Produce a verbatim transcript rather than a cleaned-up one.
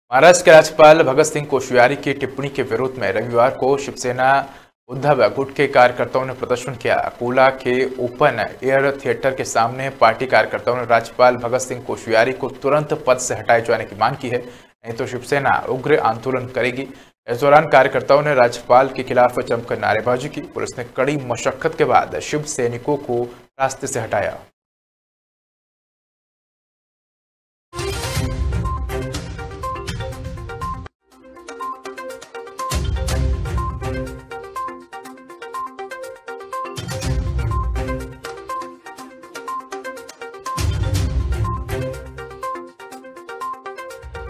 महाराष्ट्र के राज्यपाल भगत सिंह कोश्यारी की टिप्पणी के विरोध में रविवार को शिवसेना उद्धव गुट के कार्यकर्ताओं ने प्रदर्शन किया। अकोला के ओपन एयर थिएटर के सामने पार्टी कार्यकर्ताओं ने राज्यपाल भगत सिंह कोश्यारी को तुरंत पद से हटाए जाने की मांग की है, नहीं तो शिवसेना उग्र आंदोलन करेगी। इस दौरान कार्यकर्ताओं ने राज्यपाल के खिलाफ जमकर नारेबाजी की। पुलिस ने कड़ी मशक्कत के बाद शिव सैनिकों को रास्ते से हटाया।